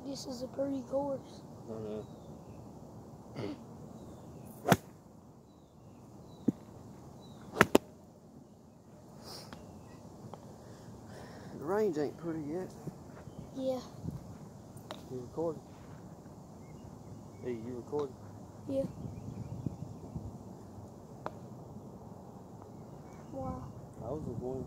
think this is a pretty course. I know. The range ain't pretty yet. Yeah. You recording? Hey, you recording? Yeah. Wow. I was just wondering.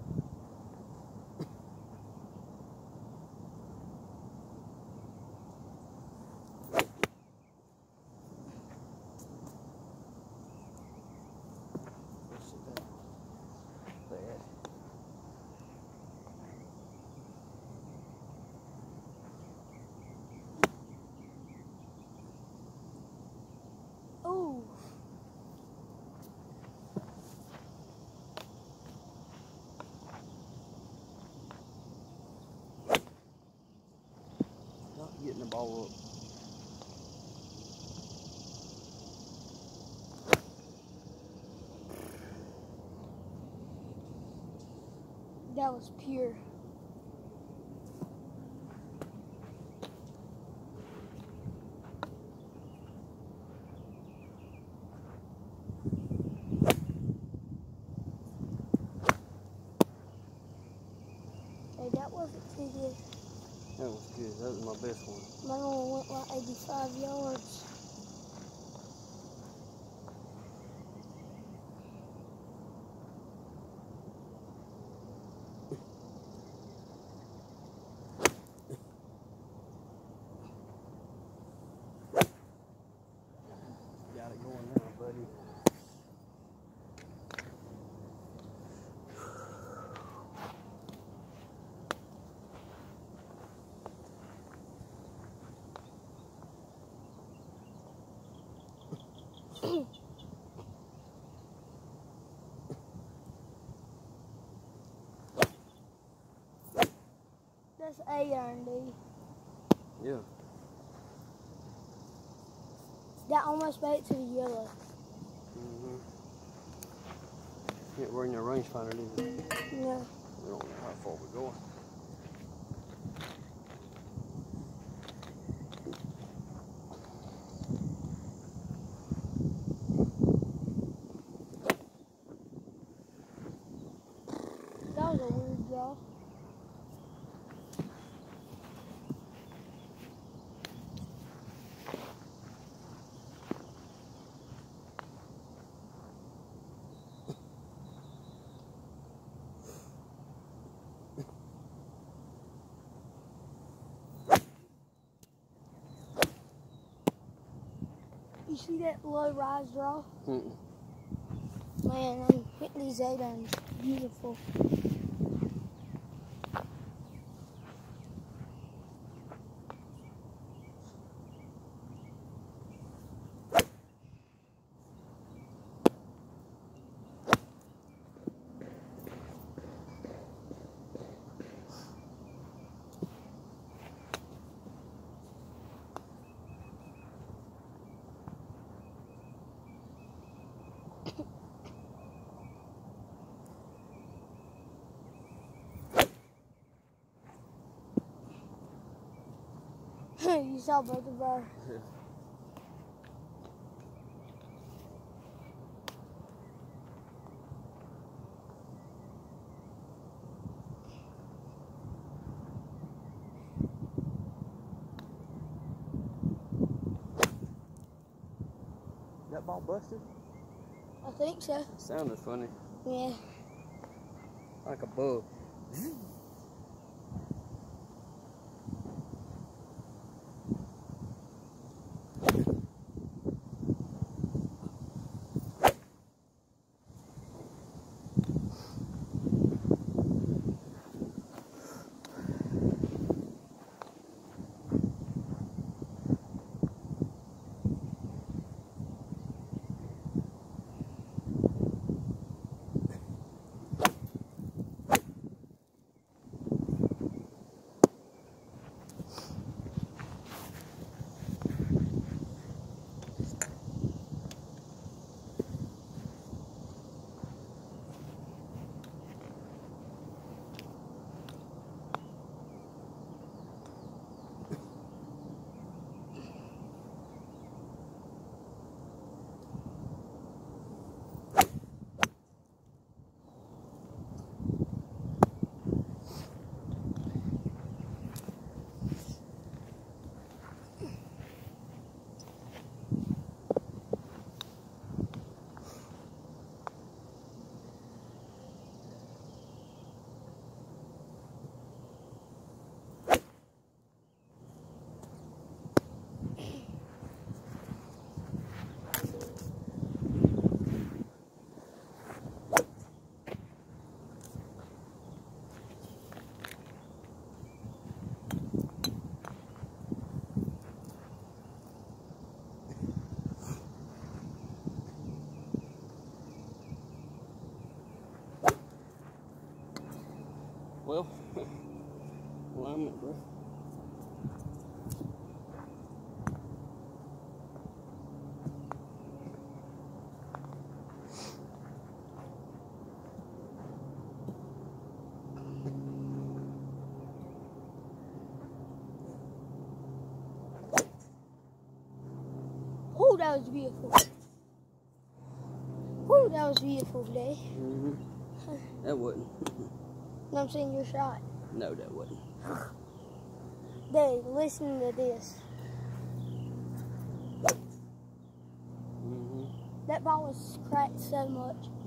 Bad. Oh. Not getting the ball up. That was pure. Hey, that wasn't too good. That was good. That was my best one. My one went like 85 yards. Got it going now, buddy. That's a iron, dude. Yeah. That almost made it to the yellow. Can't bring your rangefinder, do you? No. We don't know how far we're going. That was a weird draw. You see that low rise draw? Man, I'm hitting these 8-irons. Beautiful. You saw both of our. That ball busted? I think so. It sounded funny. Yeah. Like a bug. Oh, that was beautiful. Oh, that was beautiful today. That wouldn't. No, I'm saying your shot. No, that wouldn't. Dave, listen to this. That ball was cracked so much.